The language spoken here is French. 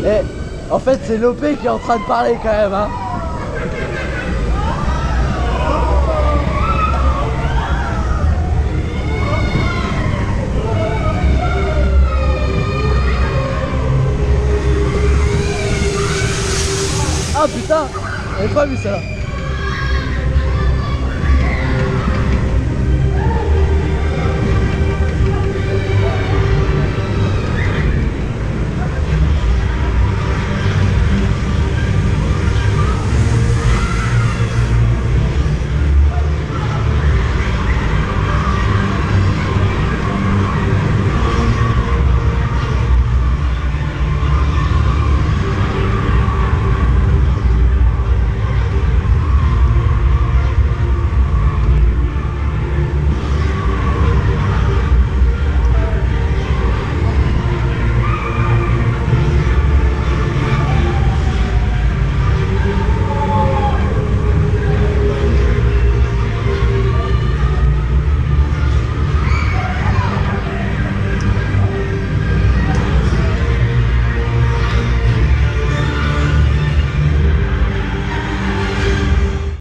Et en fait, c'est Lopé qui est en train de parler quand même, hein. Ah putain, j'avais pas vu ça là.